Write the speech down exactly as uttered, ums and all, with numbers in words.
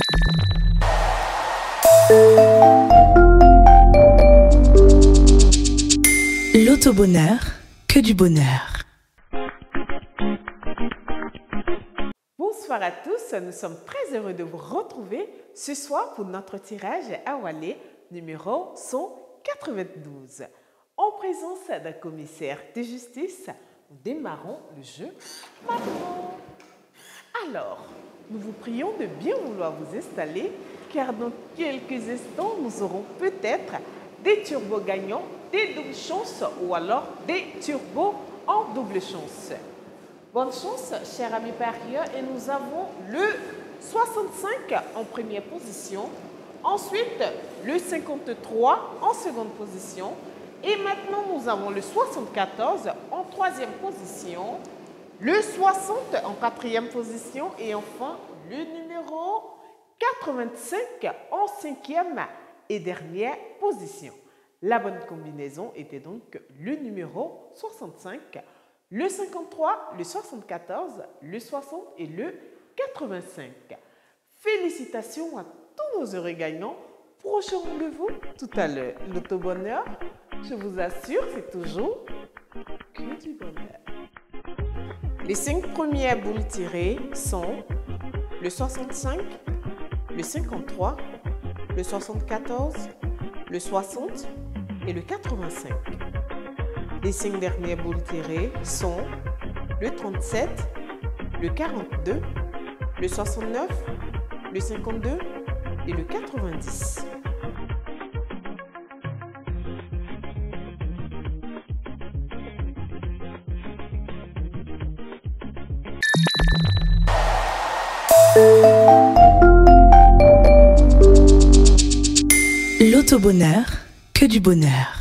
L'auto-bonheur, que du bonheur. Bonsoir à tous, nous sommes très heureux de vous retrouver ce soir pour notre tirage Awalé numéro cent quatre-vingt-douze. En présence d'un commissaire de justice, nous démarrons le jeu maintenant. Alors, nous vous prions de bien vouloir vous installer car dans quelques instants, nous aurons peut-être des turbos gagnants, des doubles chances ou alors des turbos en double chance. Bonne chance, chers amis parieurs, et nous avons le soixante-cinq en première position, ensuite le cinquante-trois en seconde position, et maintenant nous avons le soixante-quatorze en troisième position, le soixante en quatrième position et enfin le numéro quatre-vingt-cinq en cinquième et dernière position. La bonne combinaison était donc le numéro soixante-cinq, le cinquante-trois, le soixante-quatorze, le soixante et le quatre-vingt-cinq. Félicitations à tous nos heureux gagnants. Prochain rendez-vous tout à l'heure. L'auto-bonheur, je vous assure, c'est toujours que du bonheur. Les cinq premières boules tirées sont le soixante-cinq, le cinquante-trois, le soixante-quatorze, le soixante et le quatre-vingt-cinq. Les cinq dernières boules tirées sont le trente-sept, le quarante-deux, le soixante-neuf, le cinquante-deux et le quatre-vingt-dix. L'auto-bonheur, que du bonheur.